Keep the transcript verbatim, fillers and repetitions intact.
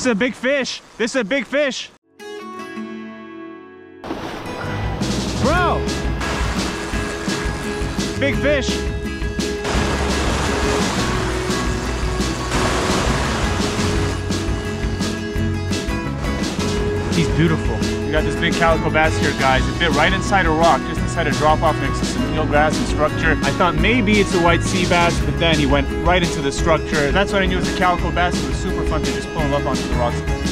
This is a big fish. This is a big fish. Bro! Big fish. He's beautiful. We got this big calico bass here, guys. It bit right inside a rock, just inside a drop-off next to some eelgrass and structure. I thought maybe it's a white sea bass, but then he went right into the structure. That's when I knew it was a calico bass. It was super fun to just pull him up onto the rocks.